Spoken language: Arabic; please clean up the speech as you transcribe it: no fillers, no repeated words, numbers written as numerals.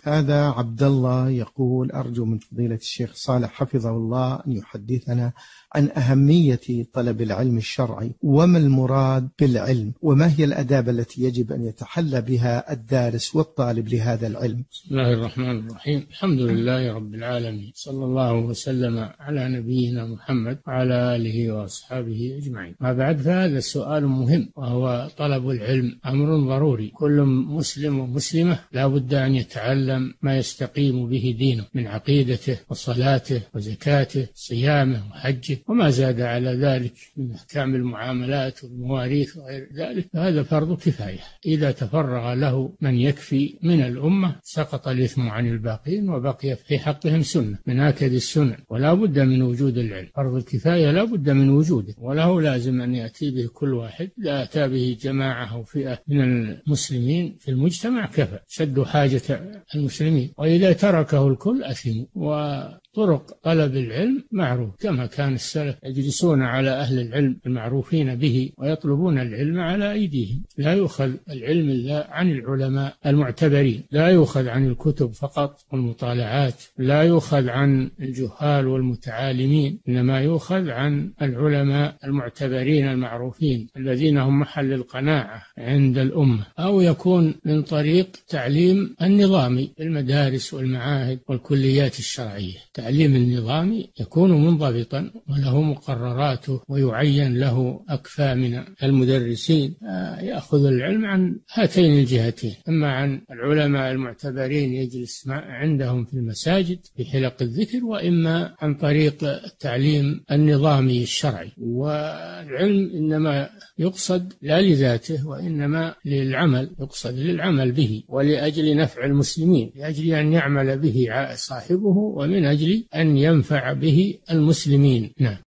هذا عبد الله يقول: أرجو من فضيلة الشيخ صالح حفظه الله أن يحدثنا عن أهمية طلب العلم الشرعي، وما المراد بالعلم، وما هي الآداب التي يجب أن يتحلى بها الدارس والطالب لهذا العلم. بسم الله الرحمن الرحيم. الحمد لله رب العالمين، صلى الله وسلم على نبينا محمد وعلى آله وأصحابه أجمعين. ما بعد، فهذا السؤال مهم، وهو طلب العلم أمر ضروري. كل مسلم ومسلمة لا بد أن يتعلم ما يستقيم به دينه من عقيدته وصلاته وزكاته صيامه وحجه وما زاد على ذلك من أحكام المعاملات والمواريث وغير ذلك، فهذا فرض كفاية. إذا تفرغ له من يكفي من الأمة سقط الإثم عن الباقين، وبقي في حقهم سنة من آكد السنن. ولا بد من وجود العلم، فرض الكفاية لا بد من وجوده، وله لازم أن يأتي به كل واحد. لا أتى به جماعة أو فئة من المسلمين في المجتمع كفى، سدوا حاجة المسلمين. وإذا تركه الكل أثموا. وطرق طلب العلم معروف، كما كان السلف يجلسون على أهل العلم المعروفين به ويطلبون العلم على أيديهم. لا يؤخذ العلم إلا عن العلماء المعتبرين، لا يؤخذ عن الكتب فقط والمطالعات، لا يؤخذ عن الجهال والمتعالمين، إنما يؤخذ عن العلماء المعتبرين المعروفين الذين هم محل القناعة عند الأمة. أو يكون من طريق تعليم النظامي في المدارس والمعاهد والكليات الشرعية. التعليم النظامي يكون منضبطا وله مقرراته، ويعين له أكفاء من المدرسين يأخذ العلم عن هاتين الجهتين: أما عن العلماء المعتبرين يجلس عندهم في المساجد في حلق الذكر، وإما عن طريق التعليم النظامي الشرعي. والعلم إنما يقصد لا لذاته، وإنما للعمل، يقصد للعمل به ولأجل نفع المسلمين، لأجل أن يعمل به صاحبه، ومن أجل أن ينفع به المسلمين. نعم.